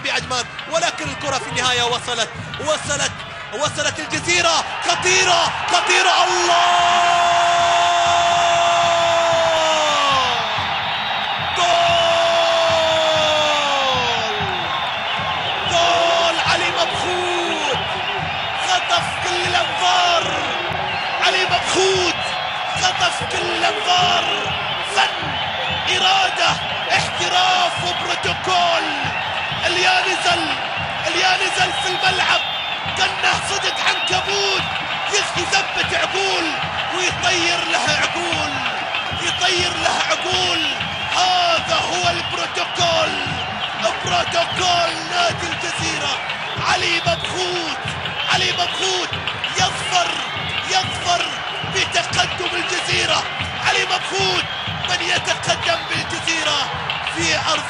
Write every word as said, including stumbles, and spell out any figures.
لاعبي عجمان، ولكن الكرة في النهاية وصلت وصلت وصلت الجزيرة. خطيرة خطيرة، الله جول جول علي مبخوت، خطف كل الأنظار. علي مبخوت خطف كل الأنظار، فن، إرادة، احتراف وبروتوكول. اليانزل اليانزل في الملعب كأنه صدق عنكبوت يثبت عقول ويطير لها عقول يطير لها عقول. هذا هو البروتوكول، بروتوكول نادي الجزيرة. علي مبخوت علي مبخوت يظفر يظفر بتقدم الجزيرة. علي مبخوت من يتقدم بالجزيرة في أرض